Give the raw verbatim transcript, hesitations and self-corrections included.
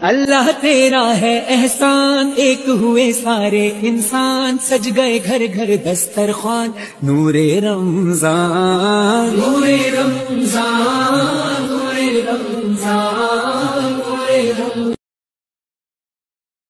अल्लाह तेरा है एहसान, एक हुए सारे इंसान, सज गए घर घर दस्तरख्वान, नूरे रमजान, नूरे रमजान, नूरे रमजान।